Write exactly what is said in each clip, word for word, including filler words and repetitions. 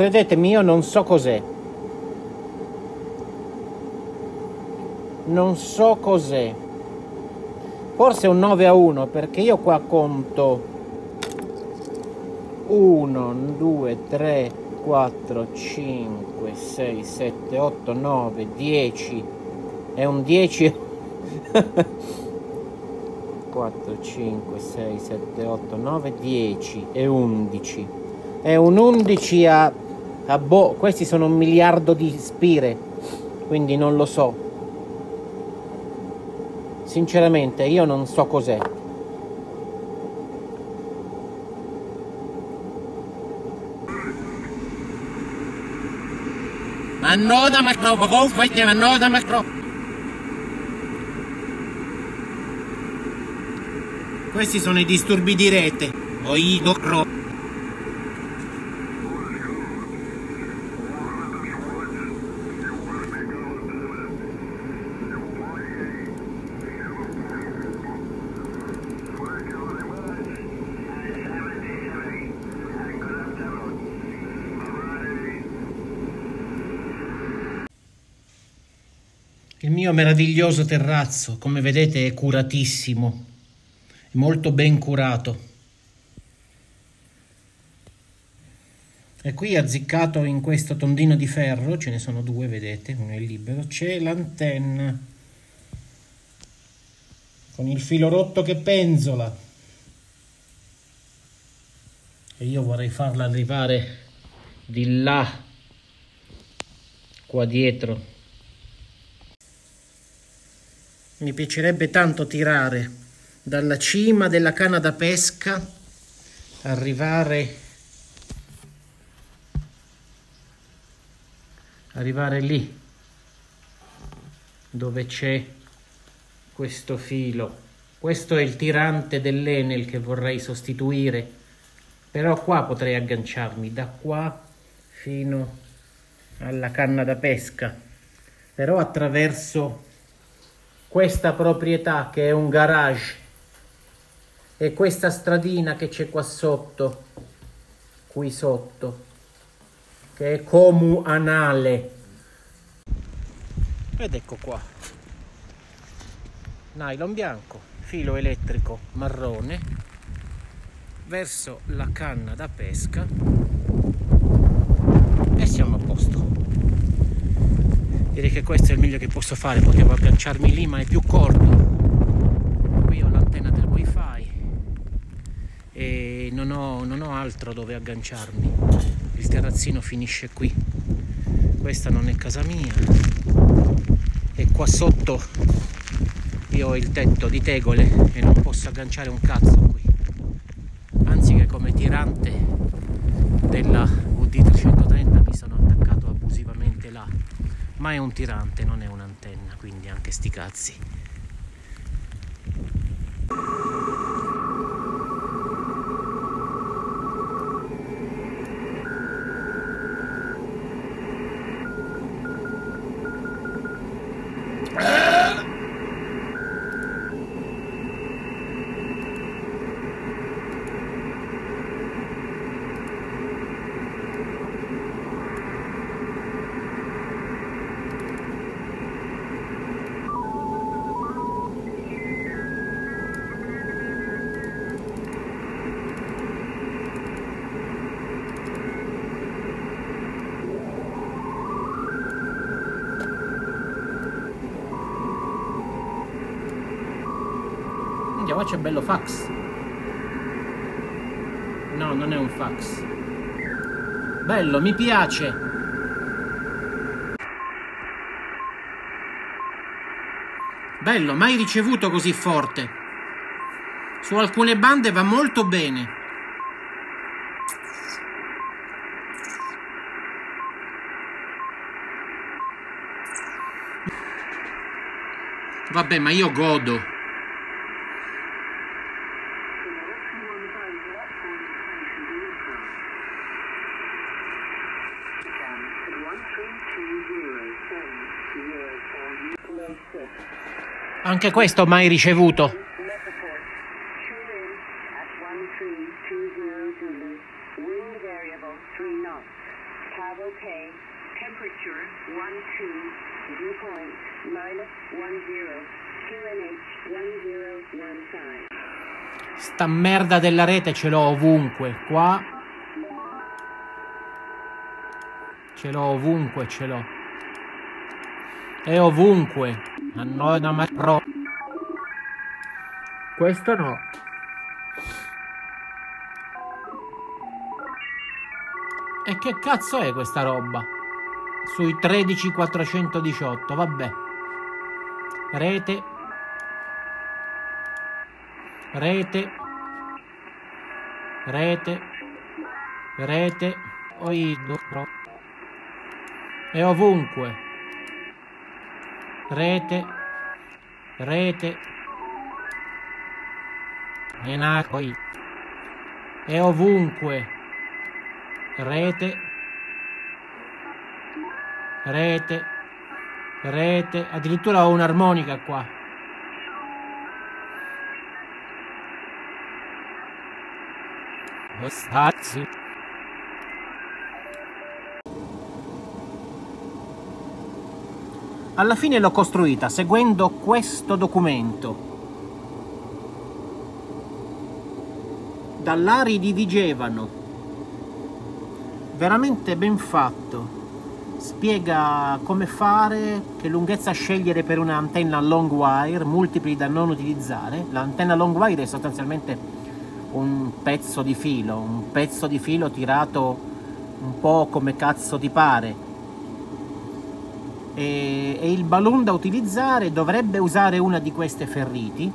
credetemi, io non so cos'è. Non so cos'è. Forse un nove a uno, perché io qua conto uno, due, tre, quattro, cinque, sei, sette, otto, nove, dieci. È un dieci. quattro, cinque, sei, sette, otto, nove, dieci e undici. È un undici a, a boh, questi sono un miliardo di spire, quindi non lo so. Sinceramente io non so cos'è. Mannoda macro, mannoda macro. Questi sono i disturbi di rete. Oido cro. Il mio meraviglioso terrazzo, come vedete, è curatissimo, è molto ben curato. E qui azzeccato in questo tondino di ferro, ce ne sono due, vedete, uno è libero, c'è l'antenna con il filo rotto che penzola. E io vorrei farla arrivare di là, qua dietro. Mi piacerebbe tanto tirare dalla cima della canna da pesca, arrivare, arrivare lì, dove c'è questo filo. Questo è il tirante dell'Enel che vorrei sostituire, però qua potrei agganciarmi, da qua fino alla canna da pesca, però attraverso questa proprietà che è un garage e questa stradina che c'è qua sotto, qui sotto, che è comunale. Ed ecco qua, nylon bianco, filo elettrico marrone verso la canna da pesca e siamo a posto. Direi che questo è il meglio che posso fare. Potevo agganciarmi lì, ma è più corto. Qui ho l'antenna del wifi e non ho, non ho altro dove agganciarmi. Il terrazzino finisce qui. Questa non è casa mia. E qua sotto io ho il tetto di tegole e non posso agganciare un cazzo qui. Anzi che come tirante della V D trecentotrenta mi sono attaccato abusivamente là. Ma è un tirante, non è un'antenna, quindi anche sti cazzi. Qua c'è bello fax. No, non è un fax. Bello, mi piace. Bello, mai ricevuto così forte. Su alcune bande va molto bene. Vabbè, ma io godo. Anche questo mai ricevuto. Have okay. Temperature one two. Dew point minus one zero. Q N H one zero one five. Sta merda della rete ce l'ho ovunque. Qua ce l'ho ovunque, ce l'ho. È ovunque. Annona marro. Questo no. E che cazzo è questa roba? Sui tredici quattrocentodiciotto, vabbè. Rete. Rete. Rete. Rete. Oido. È ovunque. Rete. Rete. E poi. È ovunque. Rete. Rete. Rete. Addirittura ho un'armonica qua. Stazzi. Alla fine l'ho costruita seguendo questo documento. Da là ridivigevano. Veramente ben fatto. Spiega come fare, che lunghezza scegliere per un'antenna long wire, multipli da non utilizzare. L'antenna long wire è sostanzialmente un pezzo di filo, un pezzo di filo tirato un po' come cazzo ti pare. E, e il balloon da utilizzare dovrebbe usare una di queste ferriti.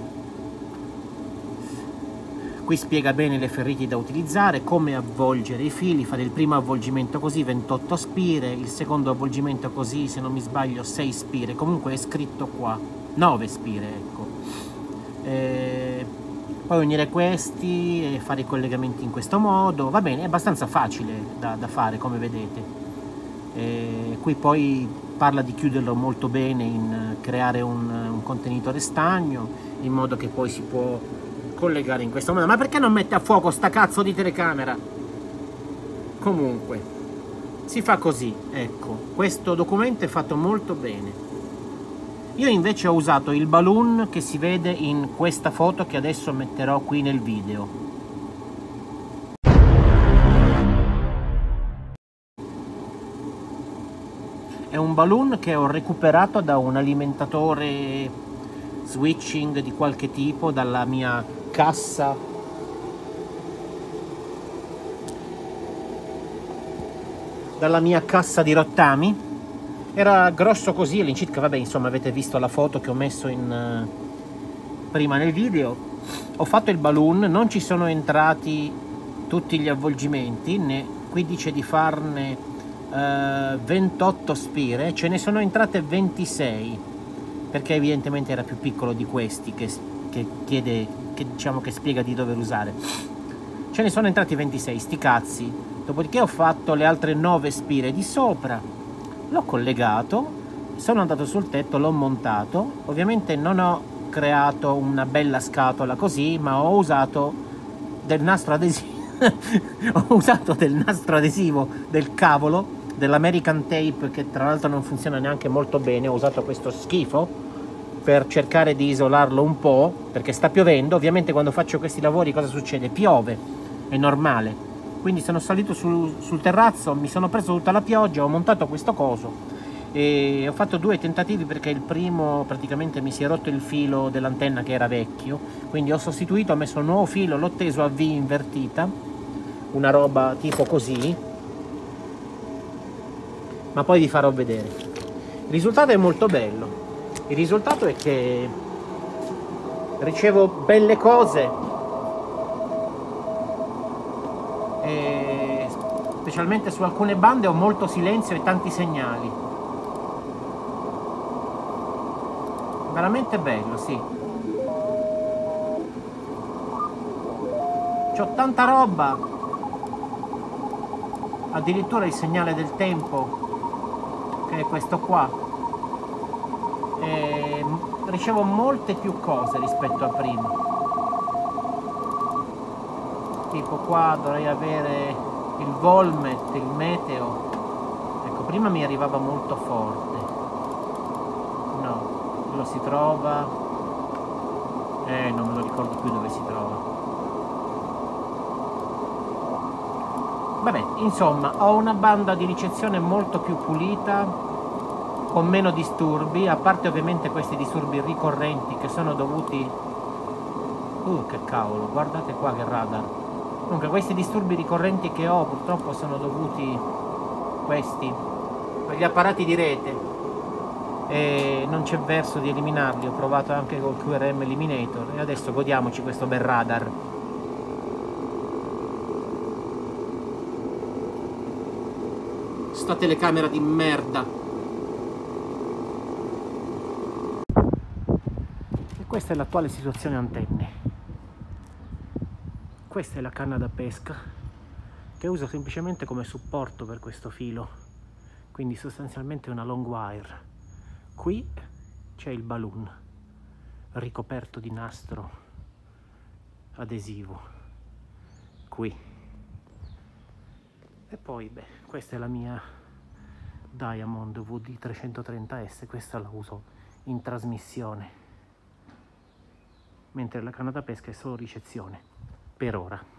Qui spiega bene le ferriti da utilizzare, come avvolgere i fili, fare il primo avvolgimento così, ventotto spire, il secondo avvolgimento così, se non mi sbaglio sei spire, comunque è scritto qua, nove spire, ecco. E poi unire questi e fare i collegamenti in questo modo, va bene, è abbastanza facile da, da fare, come vedete. E qui poi parla di chiuderlo molto bene, in creare un, un contenitore stagno, in modo che poi si può collegare in questo modo. Ma perché non mette a fuoco sta cazzo di telecamera? Comunque si fa così, ecco. Questo documento è fatto molto bene. Io invece ho usato il balloon che si vede in questa foto che adesso metterò qui nel video. È un balloon che ho recuperato da un alimentatore switching di qualche tipo, dalla mia cassa dalla mia cassa di rottami. Era grosso così all'incirca, vabbè, insomma, avete visto la foto che ho messo in uh, prima nel video. Ho fatto il balloon, non ci sono entrati tutti gli avvolgimenti, ne, qui dice di farne uh, ventotto spire, ce ne sono entrate ventisei, perché evidentemente era più piccolo di questi che, che chiede, che diciamo che spiega di dover usare. Ce ne sono entrati ventisei, sti cazzi. Dopodiché ho fatto le altre nove spire di sopra, l'ho collegato, sono andato sul tetto, l'ho montato. Ovviamente non ho creato una bella scatola così, ma ho usato del nastro adesivo ho usato del nastro adesivo del cavolo, dell'American Tape, che tra l'altro non funziona neanche molto bene. Ho usato questo schifo per cercare di isolarlo un po', perché sta piovendo. Ovviamente quando faccio questi lavori cosa succede? Piove, è normale. Quindi sono salito sul, sul terrazzo, mi sono preso tutta la pioggia, ho montato questo coso e ho fatto due tentativi, perché il primo praticamente mi si è rotto il filo dell'antenna che era vecchio, quindi ho sostituito, ho messo un nuovo filo, l'ho teso a V invertita, una roba tipo così, ma poi vi farò vedere. Il risultato è molto bello, il risultato è che ricevo belle cose, e specialmente su alcune bande ho molto silenzio e tanti segnali. Veramente bello, sì. C'ho tanta roba, addirittura il segnale del tempo, che è questo qua, e ricevo molte più cose rispetto a prima. Tipo qua dovrei avere il Volmet, il meteo. Ecco, prima mi arrivava molto forte. No, lo si trova. Eh, non me lo ricordo più dove si trova. Vabbè, insomma, ho una banda di ricezione molto più pulita, con meno disturbi, a parte ovviamente questi disturbi ricorrenti che sono dovuti... Uh, che cavolo, guardate qua che radar. Comunque, questi disturbi ricorrenti che ho purtroppo sono dovuti questi, quegli apparati di rete, e non c'è verso di eliminarli. Ho provato anche col Q R M Eliminator e adesso godiamoci questo bel radar. Sta telecamera di merda. E questa è l'attuale situazione antenne. Questa è la canna da pesca che uso semplicemente come supporto per questo filo, quindi sostanzialmente una long wire. Qui c'è il balloon ricoperto di nastro adesivo, qui. E poi, beh, questa è la mia Diamond V D trecentotrenta S, questa la uso in trasmissione, mentre la canna da pesca è solo ricezione, per ora.